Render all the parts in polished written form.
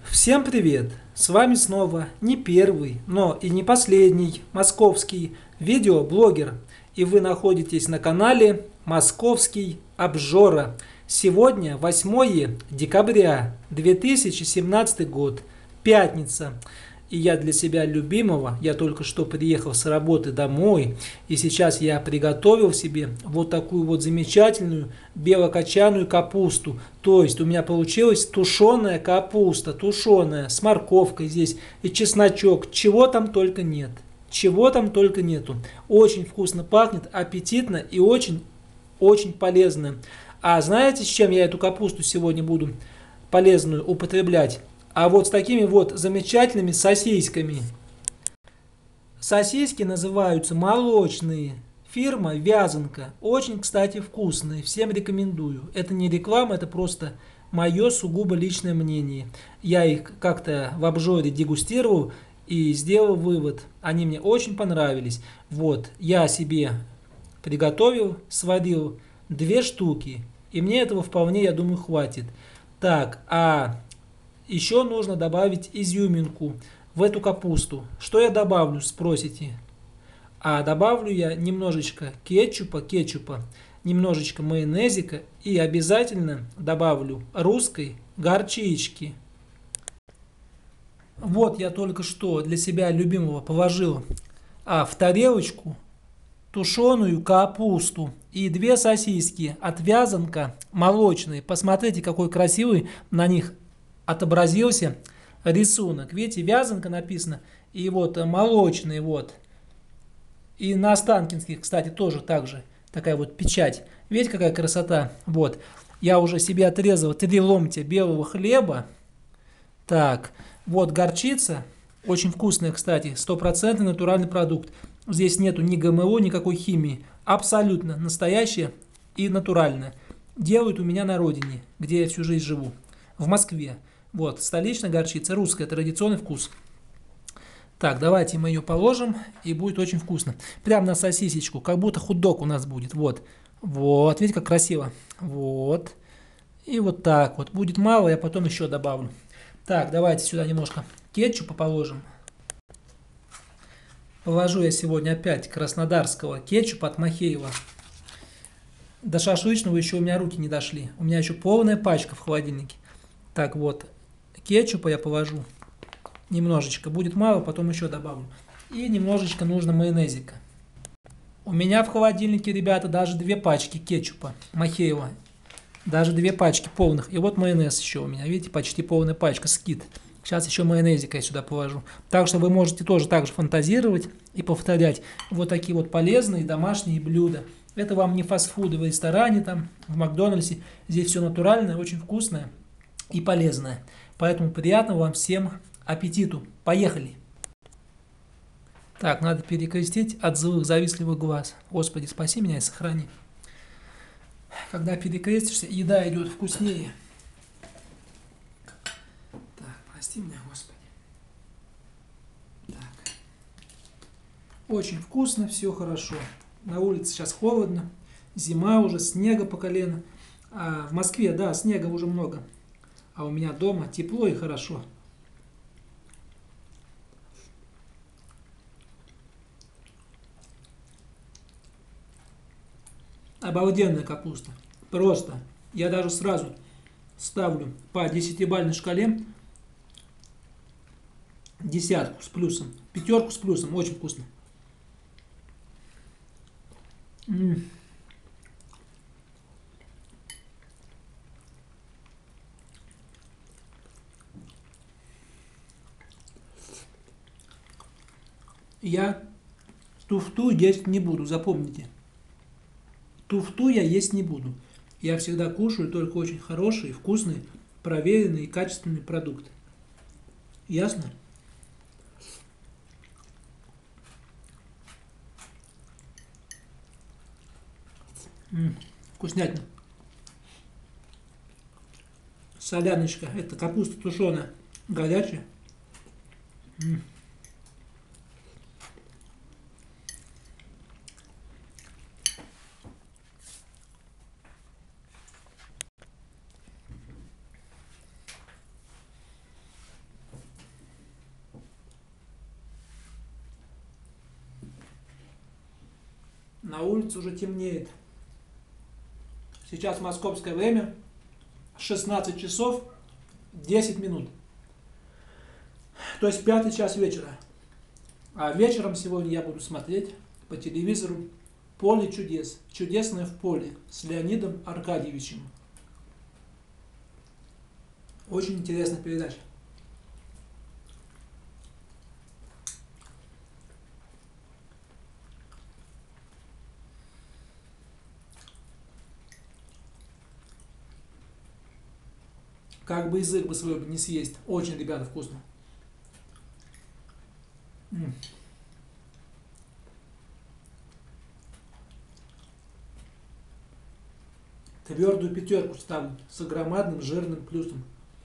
Всем привет! С вами снова не первый, но и не последний московский видеоблогер. И вы находитесь на канале Московский Обжора. Сегодня 8 декабря 2017 год, пятница. И я для себя любимого, я только что приехал с работы домой, и сейчас я приготовил себе вот такую вот замечательную белокочанную капусту. То есть у меня получилась тушеная капуста, тушеная, с морковкой здесь, и чесночок, чего там только нет. Чего там только нету. Очень вкусно пахнет, аппетитно и очень полезно. А знаете, с чем я эту капусту сегодня буду полезную употреблять? А вот с такими вот замечательными сосисками. Сосиски называются молочные. Фирма Вязанка. Очень, кстати, вкусные. Всем рекомендую. Это не реклама, это просто мое сугубо личное мнение. Я их как-то в обжоре дегустировал и сделал вывод. Они мне очень понравились. Вот, я себе приготовил, сварил 2 штуки. И мне этого вполне, я думаю, хватит. Так, а еще нужно добавить изюминку в эту капусту. Что я добавлю, спросите? А добавлю я немножечко кетчупа, немножечко майонезика и обязательно добавлю русской горчички. Вот я только что для себя любимого положил в тарелочку тушеную капусту и 2 сосиски от Вязанка молочные. Посмотрите, какой красивый на них отобразился рисунок. Видите, Вязанка написано, и вот молочный вот. И на Останкинских, кстати, тоже так же. Такая вот печать. Видите, какая красота? Вот. Я уже себе отрезал 3 ломтя белого хлеба. Так, вот горчица. Очень вкусная, кстати. 100% натуральный продукт. Здесь нету ни ГМО, никакой химии. Абсолютно настоящая и натуральная. Делают у меня на родине, где я всю жизнь живу. В Москве. Вот, столичная горчица, русская, традиционный вкус. Так, давайте мы ее положим, и будет очень вкусно. Прям на сосисечку, как будто хот-дог у нас будет. Вот, вот, видите, как красиво. Вот, и вот так вот. Будет мало, я потом еще добавлю. Так, давайте сюда немножко кетчупа положим. Положу я сегодня опять краснодарского кетчупа от Махеева. До шашлычного еще у меня руки не дошли. У меня еще полная пачка в холодильнике. Так вот, кетчупа я положу. Немножечко. Будет мало, потом еще добавлю. И немножечко нужно майонезика. У меня в холодильнике, ребята, даже 2 пачки кетчупа Махеева. Даже 2 пачки полных. И вот майонез еще у меня. Видите, почти полная пачка, скид. Сейчас еще майонезика я сюда положу. Так что вы можете тоже так же фантазировать и повторять вот такие вот полезные домашние блюда. Это вам не фастфуды в ресторане, там, в Макдональдсе. Здесь все натуральное, очень вкусное и полезное. Поэтому приятного вам всем аппетиту. Поехали! Так, надо перекрестить от злых завистливых глаз. Господи, спаси меня и сохрани. Когда перекрестишься, еда идет вкуснее. Так, прости меня, Господи. Так. Очень вкусно, все хорошо. На улице сейчас холодно, зима уже, снега по колено. А в Москве, да, снега уже много. А у меня дома тепло и хорошо. Обалденная капуста. Просто. Я даже сразу ставлю по 10-бальной шкале 10 с плюсом. 5 с плюсом. Очень вкусно. Я туфту есть не буду, запомните. Туфту я есть не буду. Я всегда кушаю только очень хорошие, вкусные, проверенные и качественные продукты. Ясно? Вкуснятина. Соляночка. Это капуста тушеная. Горячая. На улице уже темнеет. Сейчас московское время 16 часов 10 минут. То есть 5 час вечера. А вечером сегодня я буду смотреть по телевизору «Поле чудес. Чудесное в поле» с Леонидом Аркадьевичем. Очень интересная передача. Как бы язык бы свой не съесть. Очень, ребята, вкусно. Твердую 5 ставлю с громадным жирным плюсом.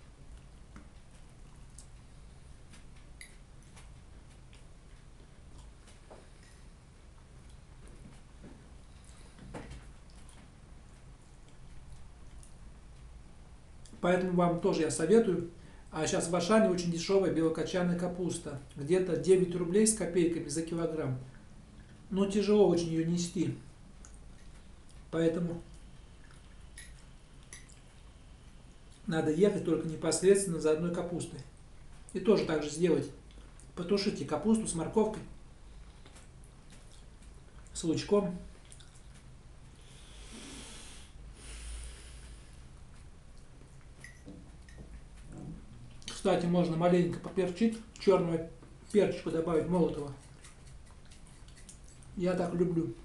Поэтому вам тоже я советую. А сейчас в Ашане очень дешевая белокочанная капуста. Где-то 9 рублей с копейками за килограмм. Но тяжело очень ее нести. Поэтому надо ехать только непосредственно за одной капустой. И тоже так же сделать. Потушите капусту с морковкой, с лучком. Кстати, можно маленько поперчить, черного перчика добавить молотого. Я так люблю.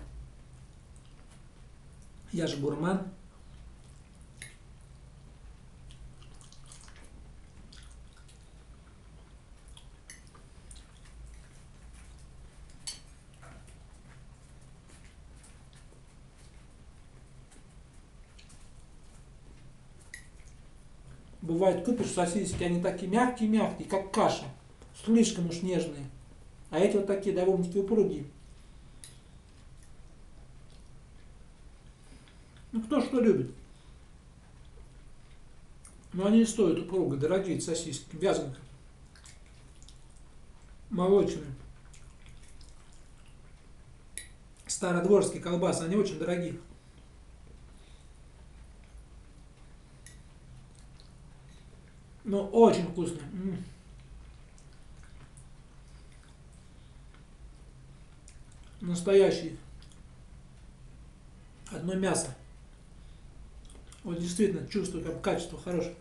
Я же гурман. Бывает, купишь сосиски, они такие мягкие-мягкие, как каша. Слишком уж нежные. А эти вот такие довольно-таки упругие. Ну, кто что любит. Но они и стоят упруго, дорогие сосиски, вязанка. Молочные. Стародворские колбасы, они очень дорогие. Но очень вкусные. Настоящие. Одно мясо. Вот действительно чувствую, как качество хорошее.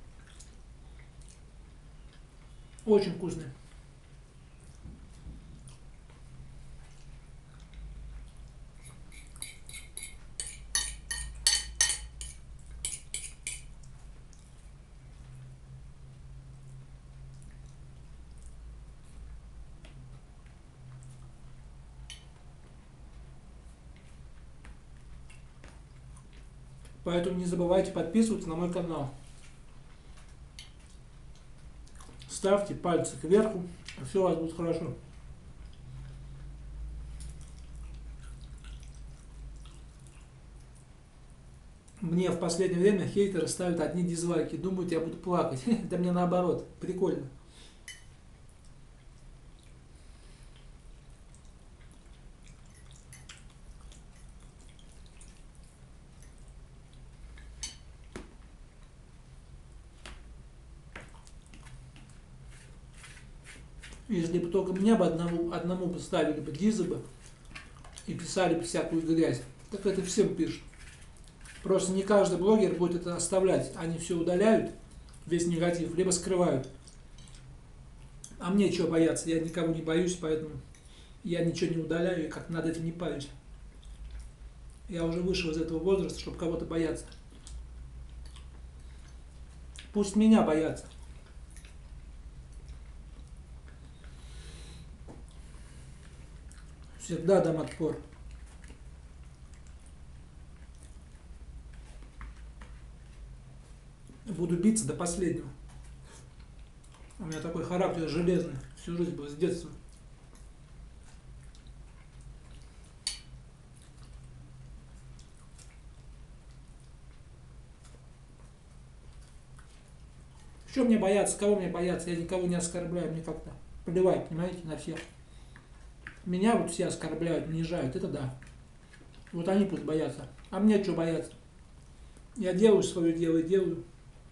Очень вкусные. Поэтому не забывайте подписываться на мой канал. Ставьте пальцы кверху, и все у вас будет хорошо. Мне в последнее время хейтеры ставят одни дизлайки, думают, я буду плакать. Да мне наоборот, прикольно. Если бы только мне бы одному бы ставили бы дизы бы и писали бы всякую грязь, так это всем пишут. Просто не каждый блогер будет это оставлять. Они все удаляют, весь негатив, либо скрывают. А мне чего бояться? Я никого не боюсь, поэтому я ничего не удаляю и как над этим не парюсь. Я уже вышел из этого возраста, чтобы кого-то бояться. Пусть меня боятся. Всегда дам отпор. Буду биться до последнего. У меня такой характер железный. Всю жизнь был, с детства. Что мне бояться? Кого мне бояться? Я никого не оскорбляю. Мне как-то плевать, понимаете, на всех. Меня вот все оскорбляют, унижают. Это да. Вот они пусть боятся. А мне что бояться? Я делаю свое дело и делаю.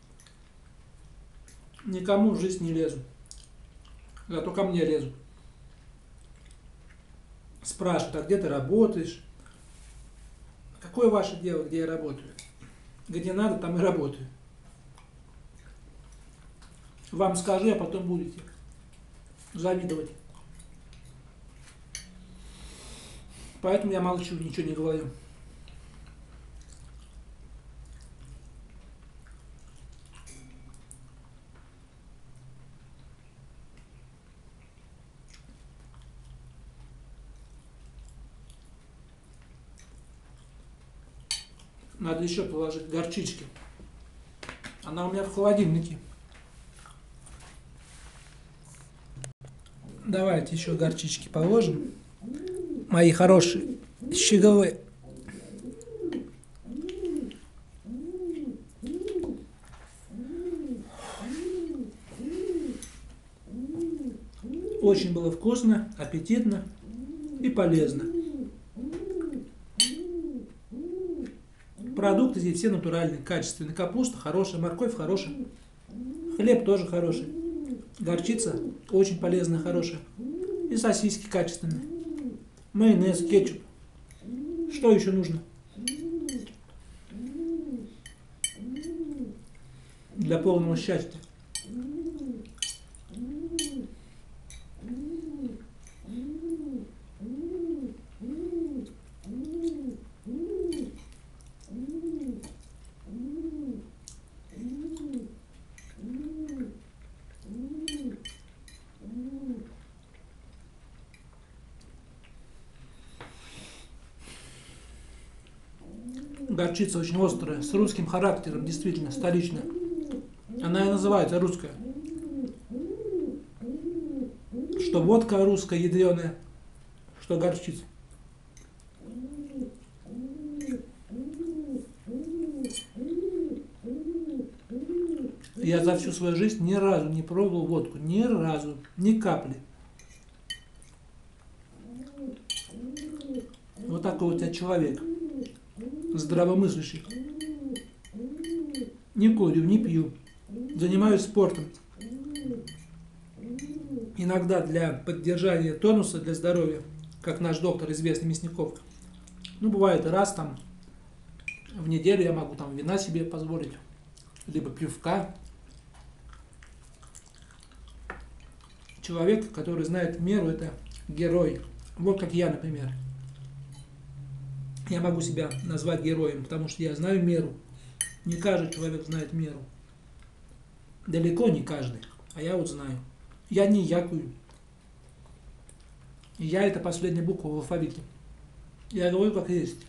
Никому в жизнь не лезу. Зато ко мне лезут. Спрашивают, а где ты работаешь? Какое ваше дело, где я работаю? Где надо, там и работаю. Вам скажу, а потом будете завидовать. Поэтому я молчу, ничего не говорю. Надо еще положить горчички. Она у меня в холодильнике. Давайте еще горчички положим. Мои хорошие, щеговые. Очень было вкусно, аппетитно и полезно. Продукты здесь все натуральные, качественные. Капуста хорошая, морковь хорошая. Хлеб тоже хороший. Горчица очень полезная, хорошая. И сосиски качественные. Майонез, кетчуп. Что еще нужно? Для полного счастья. Горчица очень острая, с русским характером, действительно, столичная. Она и называется русская. Что водка русская, ядреная, что горчица. Я за всю свою жизнь ни разу не пробовал водку, ни разу, ни капли. Вот такой вот я человек, здравомыслящий. Не курю, не пью, занимаюсь спортом. Иногда для поддержания тонуса, для здоровья, как наш доктор, известный Мясников. Ну, бывает раз там в неделю я могу там вина себе позволить, либо пивка. Человек, который знает меру, это герой. Вот как я, например. Я могу себя назвать героем, потому что я знаю меру. Не каждый человек знает меру. Далеко не каждый, а я вот знаю. Я не якую. Я это последняя буква в алфавите. Я говорю как есть.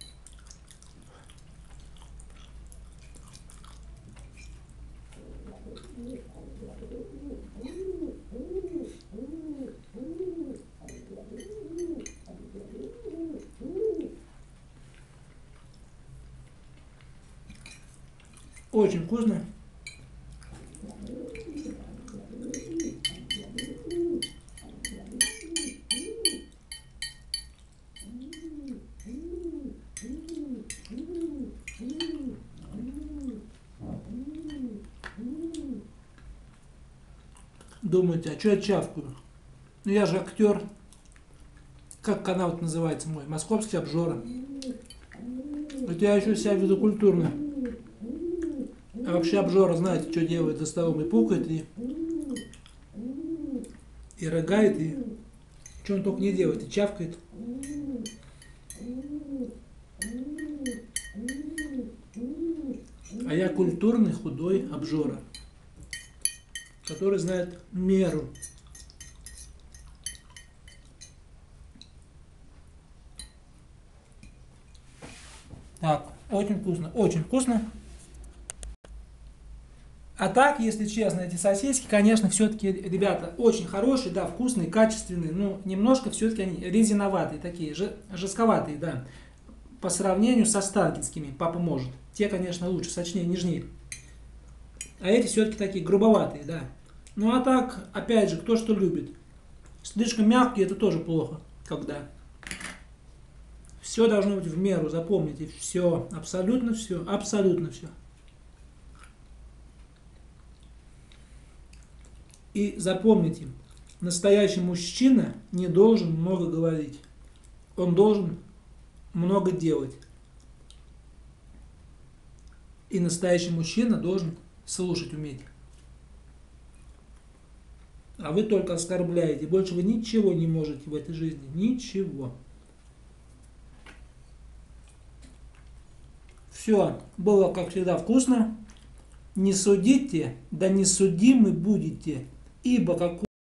Очень вкусно. Думаете, а что я чавкаю? Ну я же актер. Как канал называется мой? Московский обжора. Это я еще себя веду культурно. А вообще обжора, знаете, что делает за столом? И пукает, и рыгает, и что он только не делает, и чавкает. А я культурный, худой обжора, который знает меру. Так, очень вкусно, очень вкусно. А так, если честно, эти сосиски, конечно, все-таки, ребята, очень хорошие, да, вкусные, качественные, но немножко все-таки они резиноватые, такие, жестковатые, да, по сравнению со старкинскими, папа может. Те, конечно, лучше, сочнее, нежнее. А эти все-таки такие грубоватые, да. Ну а так, опять же, кто что любит. Слишком мягкие, это тоже плохо, когда Все должно быть в меру, запомните. Все, абсолютно все, абсолютно все. И запомните, настоящий мужчина не должен много говорить. Он должен много делать. И настоящий мужчина должен слушать уметь. А вы только оскорбляете. Больше вы ничего не можете в этой жизни. Ничего. Все, было как всегда вкусно. Не судите, да не судимы будете. Ибо как